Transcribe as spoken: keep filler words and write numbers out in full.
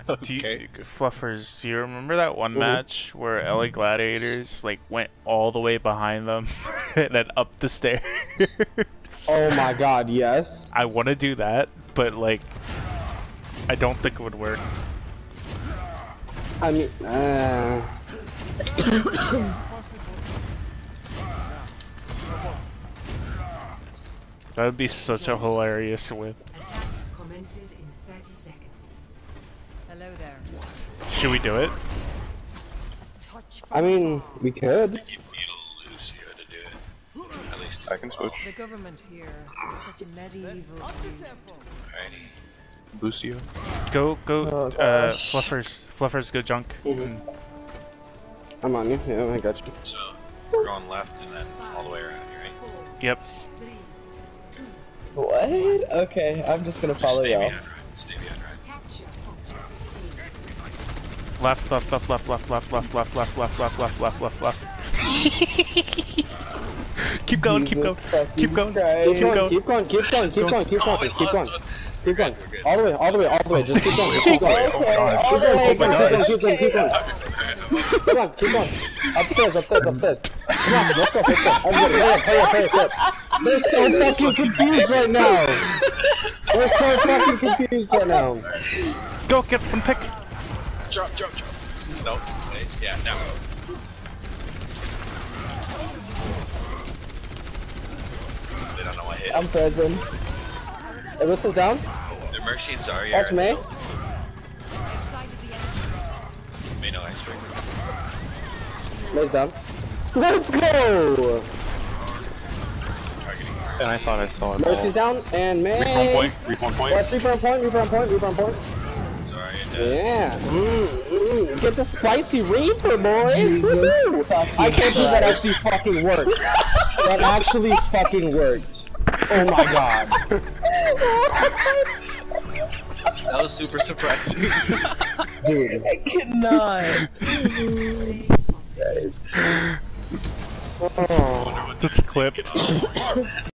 Do you, Okay. Fluffers, do you remember that one mm-hmm. match where L A Gladiators like went all the way behind them and then up the stairs? Oh my god, yes. I want to do that, but like, I don't think it would work. I mean, uh... that would be such a hilarious win. Commences in thirty seconds. Hello there. Should we do it? I mean, we could. You need a Lucio to do it. At least I can switch. The government here is such a medieval. Alrighty. Lucio. Go, go, oh, uh, Fluffers, Fluffers, go junk. Mm-hmm. I'm on you. Yeah, I got you. So we're going left and then all the way around here, right? Yep. What? Okay, I'm just gonna follow just y'all. Stay behind, right? Left, left, left, left, left, left, left, left, left, left, left, left, left, left, left. Keep going, keep going, keep going, keep going, keep going, keep going, keep going, keep going, keep going, keep going, all the way, all the way, all the way. Just keep going, just keep going. Oh god! Keep going, keep going, keep going, keep going. Come on, keep going. Upstairs, upstairs, upstairs. Come on, let's go, let's go. Everybody, hurry up, hurry up, hurry up. They're so fucking confused right now. They're so fucking confused right now. Go get one pick. Drop, drop, drop. No, wait, yeah, now. They don't know what hit. I'm frozen. Hey, whistle's down. The Mercy and Zarya. That's May. May no expert. May's down. Let's go! And I thought I saw it. Mercy's down, and May. Respawn point, respawn point. Let's respawn point, respawn point, respawn point. Yeah. Mm, mm. Get the spicy reaper, boys. Woohoo! I can't believe that actually fucking worked. That actually fucking worked. Oh my god. That was super surprising. Dude. I cannot. Oh. That's clipped.